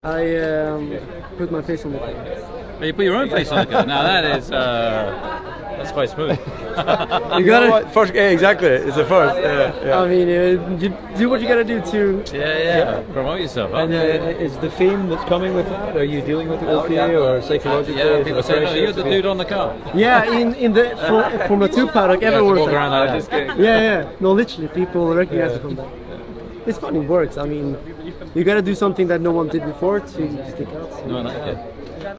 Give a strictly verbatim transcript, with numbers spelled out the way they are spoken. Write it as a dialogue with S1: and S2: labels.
S1: I um, put my face on the car.
S2: You put your own face on the car. Now that is uh, that's quite smooth.
S1: You gotta.
S3: What? First, yeah, exactly. It's the first. Yeah, yeah.
S1: I mean, uh, you do what you gotta do to.
S2: Yeah, yeah. yeah. Promote yourself. Huh?
S3: And uh, is the fame that's coming with that? Are you dealing with it okay or psychologically?
S2: Yeah, people say, no, you're the dude on the car.
S1: Yeah, in in the for, Formula Two paddock, everyone's
S2: walk
S1: like,
S2: around like this.
S1: yeah, yeah. No, literally, people recognize
S3: Yeah.
S1: it from that. It's fun. It works. I mean, you gotta do something that no one did before to stick out. So.
S2: No, I like it.